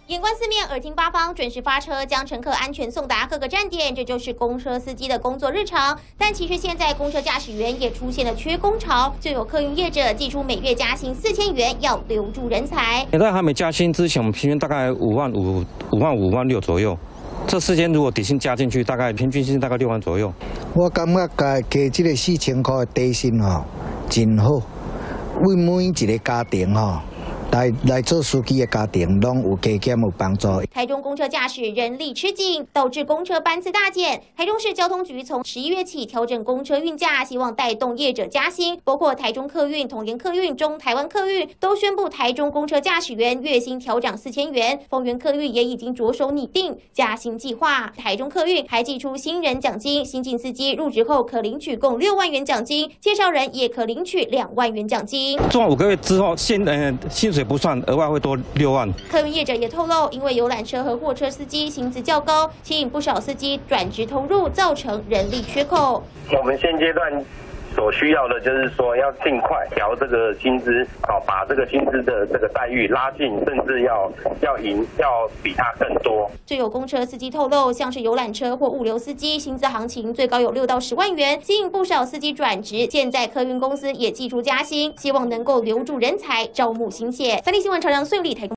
眼观四面，耳听八方，准时发车，将乘客安全送达各个站点，这就是公车司机的工作日常。但其实现在公车驾驶员也出现了缺工潮，就有客运业者祭出每月加薪4000元，要留住人才。 在还没加薪之前，我们平均大概5万5万6左右。这4000如果底薪加进去，大概平均薪大概6万左右。 我感觉加这个4000块的底薪真好，为每一个家庭来做司机的家庭，拢有加减有帮助。 台中公车驾驶人力吃紧，导致公车班次大减。台中市交通局从11月起调整公车运价，希望带动业者加薪。包括台中客运、统联客运、中台湾客运都宣布台中公车驾驶员月薪调涨4000元。丰原客运也已经着手拟定加薪计划。台中客运还祭出新人奖金，新进司机入职后可领取共6万元奖金，介绍人也可领取2万元奖金。 做完5个月之后，薪水不算，额外会多6万。 客运业者也透露，因为游览车和货车司机薪资较高，吸引不少司机转职投入，造成人力缺口。 我们现阶段所需要的就是说，要尽快调这个薪资，把这个薪资的这个待遇拉近，甚至要比他更多。 就有公车司机透露，像是游览车或物流司机，薪资行情最高有6到10万元，吸引不少司机转职。现在客运公司也祭出加薪，希望能够留住人才，招募新血。3立新闻朝阳孙立台。